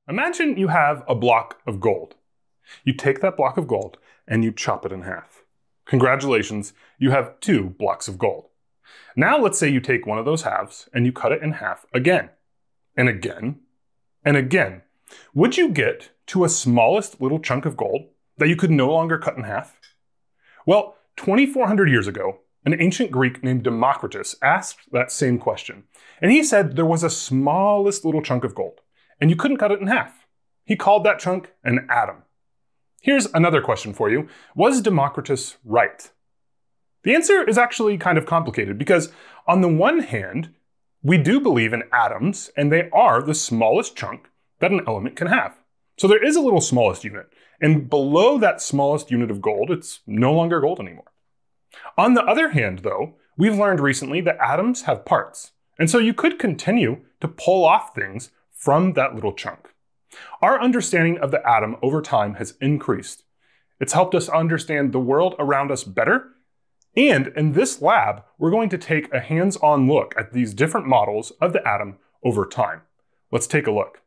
Imagine you have a block of gold. You take that block of gold and you chop it in half. Congratulations, you have 2 blocks of gold. Now let's say you take one of those halves and you cut it in half again, and again, and again. Would you get to a smallest little chunk of gold that you could no longer cut in half? Well, 2,400 years ago, an ancient Greek named Democritus asked that same question, and he said there was a smallest little chunk of gold, and you couldn't cut it in half. He called that chunk an atom. Here's another question for you. Was Democritus right? The answer is actually kind of complicated because on the one hand, we do believe in atoms, and they are the smallest chunk that an element can have. So there is a little smallest unit, and below that smallest unit of gold, it's no longer gold anymore. On the other hand, though, we've learned recently that atoms have parts, and so you could continue to pull off things from that little chunk. Our understanding of the atom over time has increased. It's helped us understand the world around us better, and in this lab, we're going to take a hands-on look at these different models of the atom over time. Let's take a look.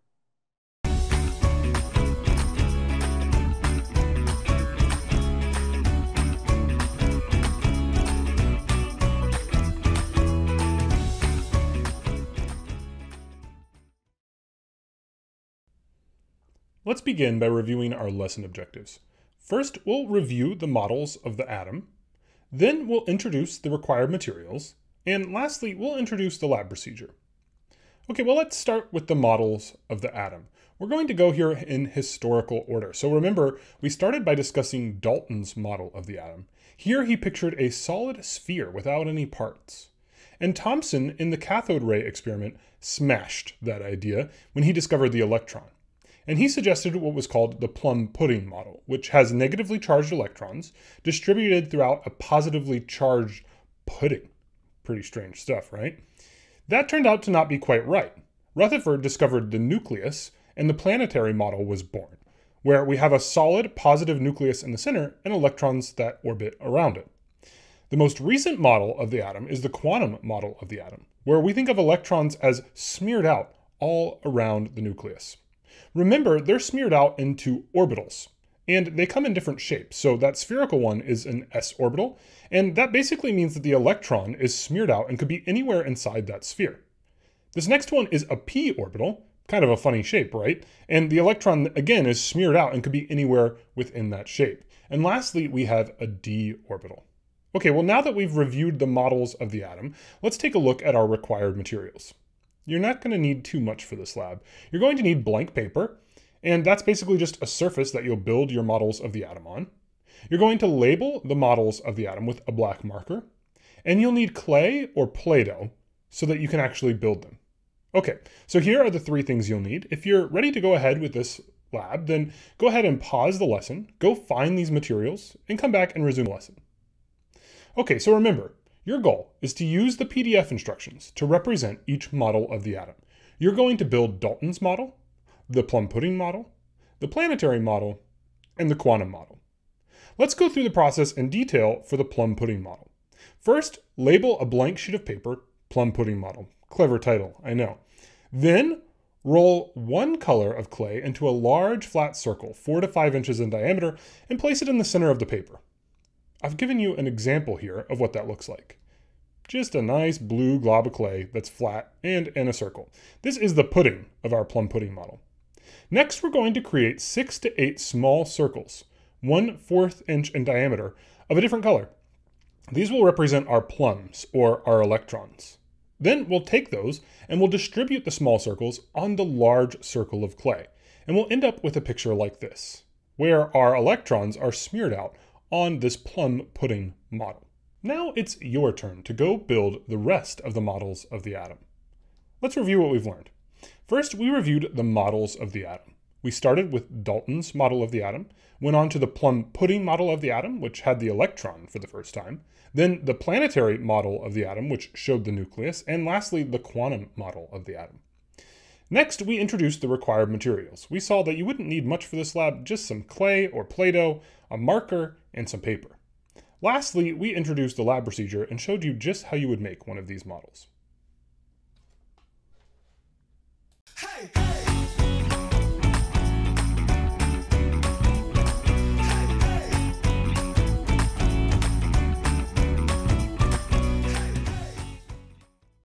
Let's begin by reviewing our lesson objectives. First, we'll review the models of the atom. Then we'll introduce the required materials. And lastly, we'll introduce the lab procedure. Okay, well, let's start with the models of the atom. We're going to go here in historical order. So remember, we started by discussing Dalton's model of the atom. Here he pictured a solid sphere without any parts. And Thomson, in the cathode ray experiment, smashed that idea when he discovered the electron. And he suggested what was called the plum pudding model, which has negatively charged electrons distributed throughout a positively charged pudding. Pretty strange stuff, right? That turned out to not be quite right. Rutherford discovered the nucleus, and the planetary model was born, where we have a solid positive nucleus in the center and electrons that orbit around it. The most recent model of the atom is the quantum model of the atom, where we think of electrons as smeared out all around the nucleus. Remember, they're smeared out into orbitals, and they come in different shapes. So that spherical one is an s orbital, and that basically means that the electron is smeared out and could be anywhere inside that sphere. This next one is a p orbital, kind of a funny shape, right? And the electron, again, is smeared out and could be anywhere within that shape. And lastly, we have a d orbital. Okay, well, now that we've reviewed the models of the atom, let's take a look at our required materials. You're not going to need too much for this lab. You're going to need blank paper, and that's basically just a surface that you'll build your models of the atom on. You're going to label the models of the atom with a black marker, and you'll need clay or Play-Doh so that you can actually build them. Okay, so here are the 3 things you'll need. If you're ready to go ahead with this lab, then go ahead and pause the lesson, go find these materials, and come back and resume the lesson. Okay, so remember, your goal is to use the PDF instructions to represent each model of the atom. You're going to build Dalton's model, the plum pudding model, the planetary model, and the quantum model. Let's go through the process in detail for the plum pudding model. First, label a blank sheet of paper, plum pudding model. Clever title, I know. Then, roll 1 color of clay into a large flat circle, 4 to 5 inches in diameter, and place it in the center of the paper. I've given you an example here of what that looks like. Just a nice blue glob of clay that's flat and in a circle. This is the pudding of our plum pudding model. Next, we're going to create 6 to 8 small circles, 1/4 inch in diameter, of a different color. These will represent our plums, or our electrons. Then we'll take those and we'll distribute the small circles on the large circle of clay. And we'll end up with a picture like this, where our electrons are smeared out on this plum pudding model. Now it's your turn to go build the rest of the models of the atom. Let's review what we've learned. First, we reviewed the models of the atom. We started with Dalton's model of the atom, went on to the plum pudding model of the atom, which had the electron for the first time, then the planetary model of the atom, which showed the nucleus, and lastly, the quantum model of the atom. Next, we introduced the required materials. We saw that you wouldn't need much for this lab, just some clay or Play-Doh, a marker, and some paper. Lastly, we introduced the lab procedure and showed you just how you would make one of these models. Hey, hey.